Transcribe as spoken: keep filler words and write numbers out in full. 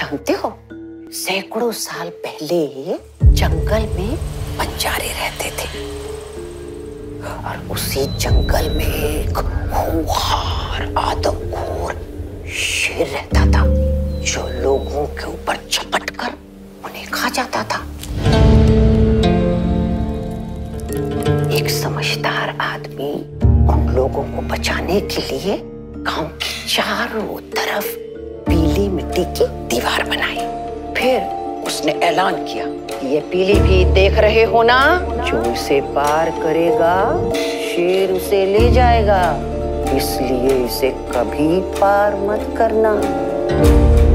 जानते हो, सैकड़ों साल पहले जंगल में बंजारे रहते थे और उसी जंगल में एक खूंखार आदमखोर शेर रहता था जो लोगों के ऊपर झपट कर उन्हें खा जाता था। एक समझदार आदमी उन लोगों को बचाने के लिए गांव के चारों तरफ पीली मिट्टी की दीवार बनाई। फिर उसने ऐलान किया कि ये पीली भी देख रहे हो ना, जो इसे पार करेगा शेर उसे ले जाएगा, इसलिए इसे कभी पार मत करना।